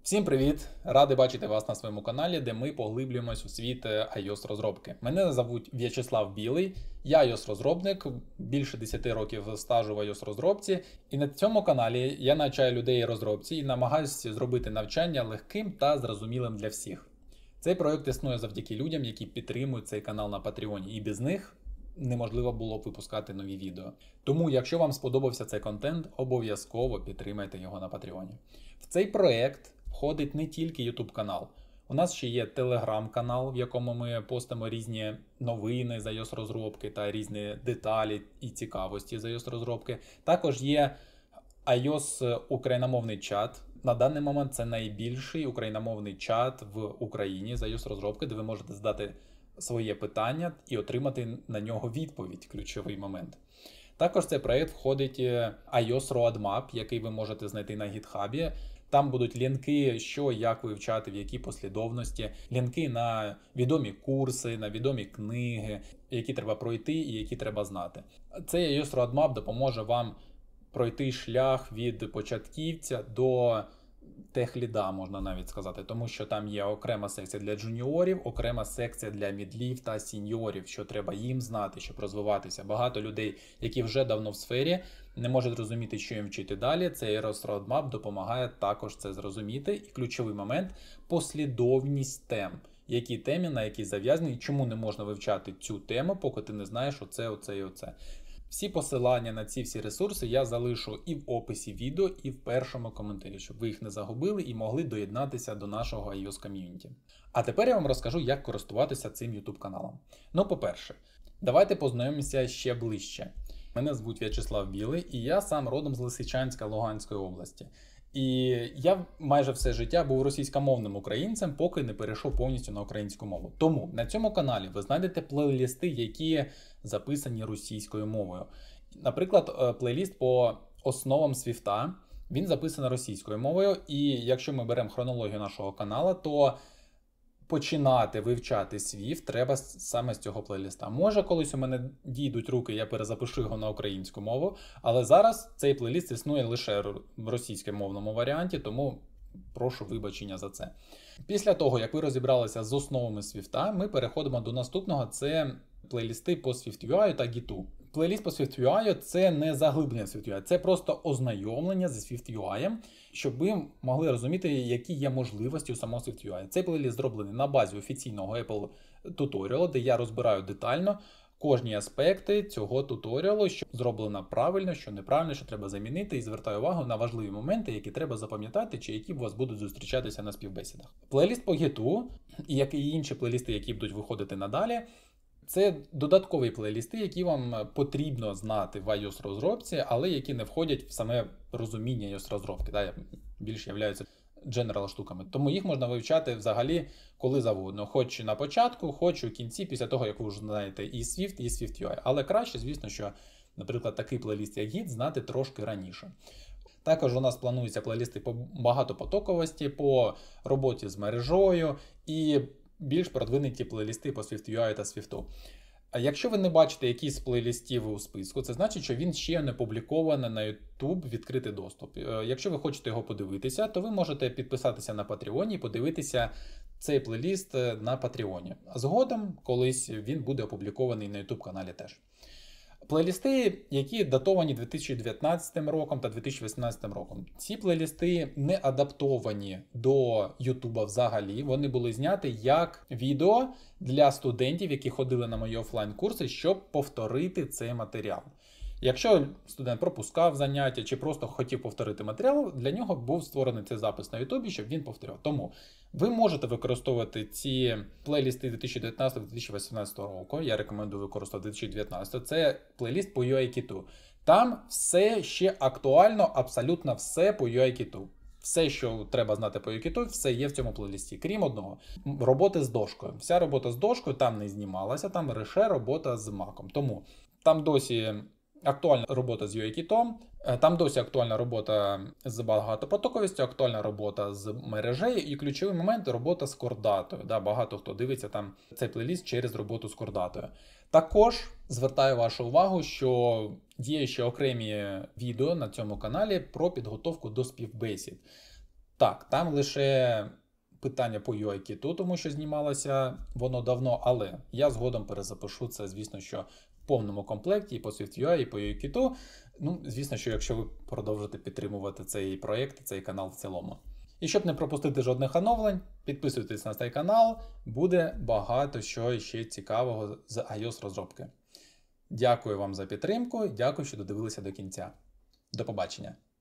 Всім привіт! Радий бачити вас на своєму каналі, де ми поглиблюємось у світ iOS розробки. Мене звуть В'ячеслав Білий, я iOS розробник, більше 10 років стажу в iOS розробці. І на цьому каналі я навчаю людей розробці і намагаюся зробити навчання легким та зрозумілим для всіх. Цей проект існує завдяки людям, які підтримують цей канал на Патреоні, і без них неможливо було б випускати нові відео. Тому, якщо вам сподобався цей контент, обов'язково підтримайте його на Патреоні. В цей проект входить не тільки YouTube канал. У нас ще є Telegram-канал, в якому ми постимо різні новини з iOS розробки та різні деталі і цікавості з iOS розробки. Також є iOS україномовний чат. На даний момент це найбільший україномовний чат в Україні з iOS розробки, де ви можете задати своє питання і отримати на нього відповідь, ключовий момент. Також в цей проєкт входить iOS Roadmap, який ви можете знайти на GitHub. Там будуть лінки, що, як вивчати, в якій послідовності, лінки на відомі курси, на відомі книги, які треба пройти і які треба знати. Цей iOS Roadmap допоможе вам пройти шлях від початківця до техліда, можна навіть сказати, тому що там є окрема секція для джуніорів, окрема секція для мідлів та сіньорів, що треба їм знати, щоб розвиватися. Багато людей, які вже давно в сфері, не можуть зрозуміти, що їм вчити далі. Цей Roadmap допомагає також це зрозуміти. І ключовий момент – послідовність тем. Які темі, на які зав'язані, і чому не можна вивчати цю тему, поки ти не знаєш оце і оце. Всі посилання на ці всі ресурси я залишу і в описі відео, і в першому коментарі, щоб ви їх не загубили і могли доєднатися до нашого iOS ком'юніті. А тепер я вам розкажу, як користуватися цим YouTube каналом. Ну, по-перше, давайте познайомимося ще ближче. Мене звуть В'ячеслав Білий, і я сам родом з Лисичанська Луганської області. І я майже все життя був російськомовним українцем, поки не перейшов повністю на українську мову. Тому на цьому каналі ви знайдете плейлісти, які записані російською мовою. Наприклад, плейліст по основам Свіфта, він записаний російською мовою, і якщо ми беремо хронологію нашого каналу, то починати вивчати Swift треба саме з цього плейліста. Може, колись у мене дійдуть руки, я перезапишу його на українську мову, але зараз цей плейліст існує лише в російськомовному варіанті, тому прошу вибачення за це. Після того, як ви розібралися з основами Swift, ми переходимо до наступного, це плейлісти по SwiftUI та Git. Плейліст по SwiftUI – це не заглиблення SwiftUI, це просто ознайомлення зі SwiftUI, щоб ви могли розуміти, які є можливості у самого SwiftUI. Цей плейліст зроблений на базі офіційного Apple туторіалу, де я розбираю детально кожні аспекти цього туторіалу, що зроблено правильно, що неправильно, що треба замінити, і звертаю увагу на важливі моменти, які треба запам'ятати, чи які у вас будуть зустрічатися на співбесідах. Плейліст по Git, і як і інші плейлісти, які будуть виходити надалі, це додаткові плейлісти, які вам потрібно знати в iOS розробці, але які не входять в саме розуміння iOS розробки, більш являються дженерал штуками. Тому їх можна вивчати взагалі коли завгодно, хоч на початку, хоч у кінці, після того, як ви вже знаєте і Swift, і SwiftUI. Але краще, звісно, що, наприклад, такий плейліст, як Git, знати трошки раніше. Також у нас плануються плейлісти по багатопотоковості, по роботі з мережою і більш продвинуті плейлісти по SwiftUI та Swift. А якщо ви не бачите якісь з плейлістів у списку, це значить, що він ще не опублікований на YouTube відкритий доступ. Якщо ви хочете його подивитися, то ви можете підписатися на Patreon і подивитися цей плейліст на Patreon. А згодом, колись він буде опублікований на YouTube каналі теж. Плейлісти, які датовані 2019 роком та 2018 роком. Ці плейлісти не адаптовані до YouTube взагалі. Вони були зняті як відео для студентів, які ходили на мої офлайн-курси, щоб повторити цей матеріал. Якщо студент пропускав заняття чи просто хотів повторити матеріал, для нього був створений цей запис на YouTube, щоб він повторював. Тому ви можете використовувати ці плейлісти 2019-2018 року. Я рекомендую використовувати 2019. Це плейліст по UIKit. Там все ще актуально, абсолютно все по UIKit. Все, що треба знати по UIKit, все є в цьому плейлісті, крім одного. Роботи з дошкою. Вся робота з дошкою там не знімалася, там лише робота з Mac'ом. Тому там досі актуальна робота з UIKit, там досі актуальна робота з багатопотоковістю, актуальна робота з мережею і ключовий момент – робота з кордатою. Багато хто дивиться там цей плейліст через роботу з кордатою. Також звертаю вашу увагу, що є ще окремі відео на цьому каналі про підготовку до співбесід. Так, там лише питання по UI-кіту, тому що знімалося воно давно, але я згодом перезапишу це, звісно, що в повному комплекті і по SwiftUI, і по UI-кіту. Ну, звісно, що якщо ви продовжите підтримувати цей проєкт, цей канал в цілому. І щоб не пропустити жодних оновлень, підписуйтесь на цей канал, буде багато що ще цікавого з iOS розробки. Дякую вам за підтримку, дякую, що додивилися до кінця. До побачення!